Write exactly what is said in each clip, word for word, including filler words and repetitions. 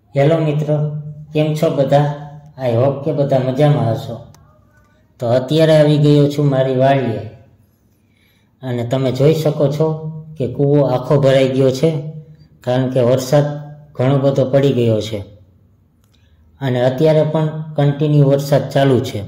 Hello મિત્રો, કેમ છો બધા? આઈ હોપ કે બધા મજામાં હશો. તો અત્યારે આવી ગયો છું મારી વાડીએ અને તમે જોઈ શકો છો કે કૂવો આખો ભરાઈ ગયો છે, કારણ કે વરસાદ ઘણો બધો પડી ગયો છે અને અત્યારે પણ કન્ટિન્યુ વરસાદ ચાલુ છે.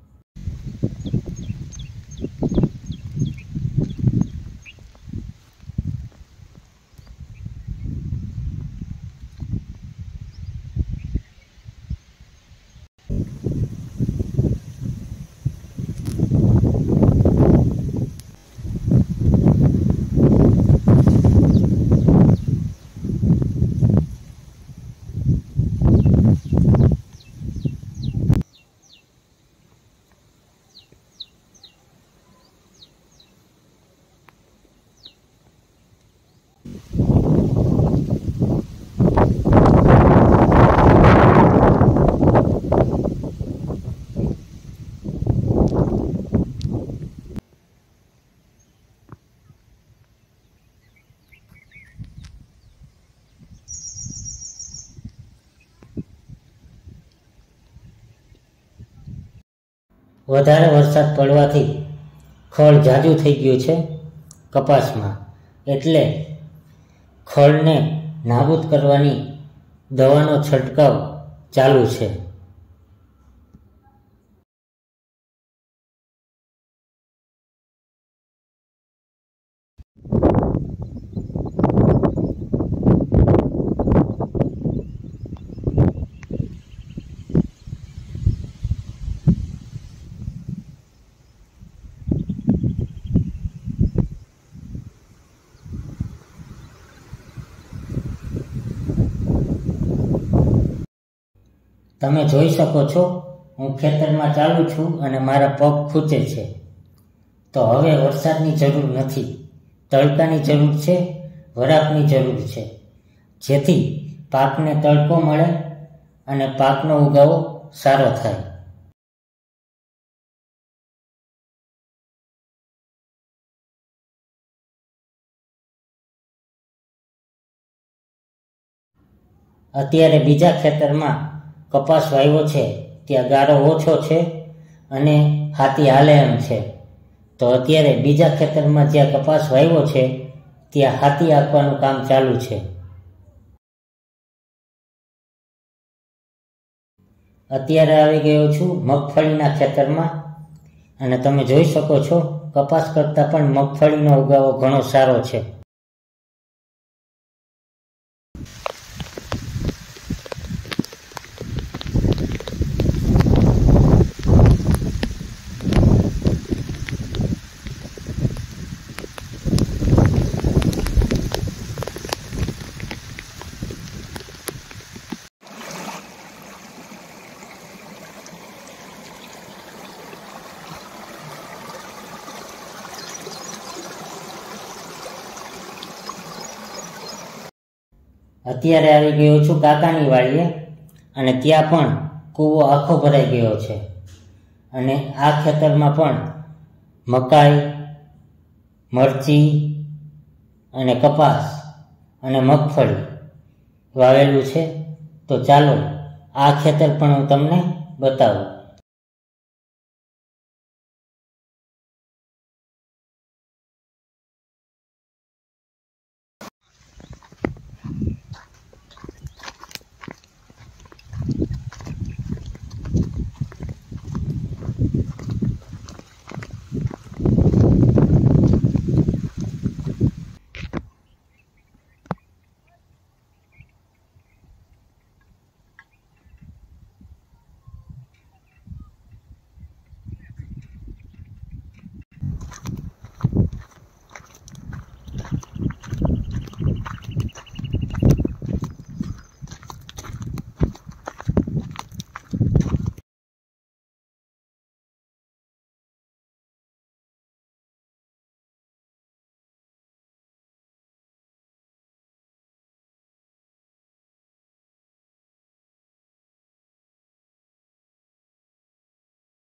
વધારે વરસાદ પડવાથી ખળ જાજુ થઈ ગયું છે કપાસમાં, એટલે ખળને નાબૂદ કરવાની દવાનો છંટકાવ ચાલુ છે. તમે જોઈ શકો છો, હું ખેતરમાં ચાલું છું અને મારા પગ ખૂંચે છે. તો હવે વરસાદની જરૂર નથી, તડકાની જરૂર છે, વરાપની જરૂર છે, જેથી પાકને તડકો મળે અને પાકનો ઉગાવો સારો થાય. અત્યારે બીજા ખેતરમાં કપાસ વાવ્યો છે, ત્યાં ગારો ઓછો છે અને હાથી હાલે એમ છે. તો અત્યારે બીજા ખેતરમાં જ્યાં કપાસ વાવ્યો છે ત્યાં હાથી હાંકવાનું કામ ચાલુ છે. અત્યારે આવી ગયો છું મગફળીના ખેતરમાં અને તમે જોઈ શકો છો કપાસ કરતાં પણ મગફળીનો ઉગાવો ઘણો સારો છે. અત્યારે આવી ગયો છું કાકાની વાડીએ અને ત્યાં પણ કૂવો આખો ભરાઈ ગયો છે અને આ ખેતરમાં પણ મકાઈ, મરચી અને કપાસ અને મગફળી વાવેલું છે. તો ચાલો આ ખેતર પણ હું તમને બતાવું.